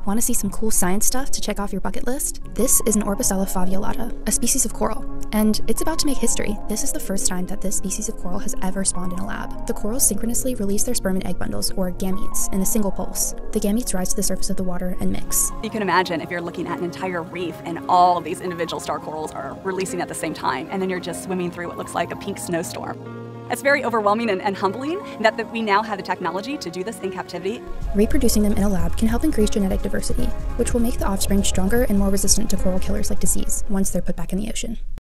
Want to see some cool science stuff to check off your bucket list? This is an Orbicella Faveolata, a species of coral, and it's about to make history. This is the first time that this species of coral has ever spawned in a lab. The corals synchronously release their sperm and egg bundles, or gametes, in a single pulse. The gametes rise to the surface of the water and mix. You can imagine if you're looking at an entire reef and all of these individual star corals are releasing at the same time, and then you're just swimming through what looks like a pink snowstorm. It's very overwhelming and humbling that we now have the technology to do this in captivity. Reproducing them in a lab can help increase genetic diversity, which will make the offspring stronger and more resistant to coral killers like disease once they're put back in the ocean.